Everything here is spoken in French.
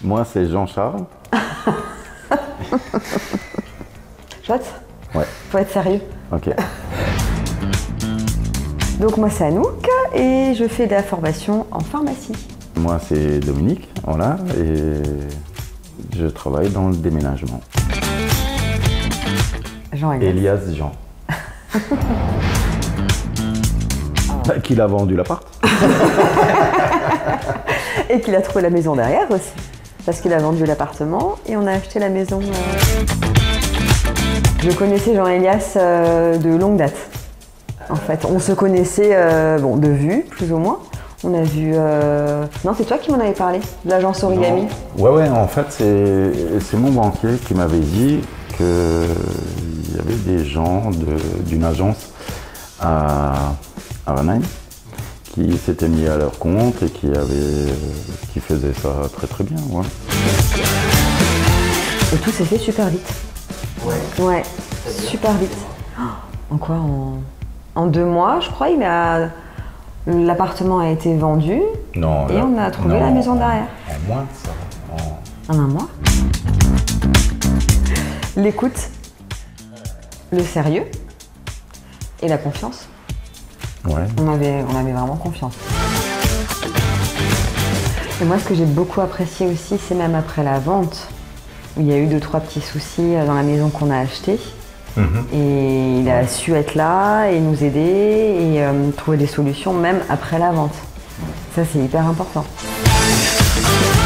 Moi, c'est Jean-Charles. Chouette. Ouais. Faut être sérieux. Ok. Donc moi c'est Anouk et je fais de la formation en pharmacie. Moi, c'est Dominique, voilà, et je travaille dans le déménagement. Jean-Elias. Elias Jean. Qu'il a vendu l'appart. Et qu'il a trouvé la maison derrière aussi. Parce qu'il a vendu l'appartement et on a acheté la maison. Je connaissais Jean-Elias de longue date. En fait, on se connaissait bon, de vue, plus ou moins. On a vu... Non, c'est toi qui m'en avais parlé, de l'agence Origami. Ouais, en fait, c'est mon banquier qui m'avait dit qu'il y avait des gens d'une agence à Ranheim qui s'étaient mis à leur compte et qui faisaient ça très très bien. Ouais. Et tout s'est fait super vite. Ouais, super vite. En quoi? En 2 mois, je crois, l'appartement a été vendu. Non, et on a trouvé la maison derrière. En moins de ça. En 1 mois. L'écoute, le sérieux et la confiance. Ouais. On avait vraiment confiance. Et moi, ce que j'ai beaucoup apprécié aussi, c'est même après la vente, où il y a eu 2-3 petits soucis dans la maison qu'on a achetée. Et il a su être là et nous aider et trouver des solutions même après la vente. Ça, c'est hyper important.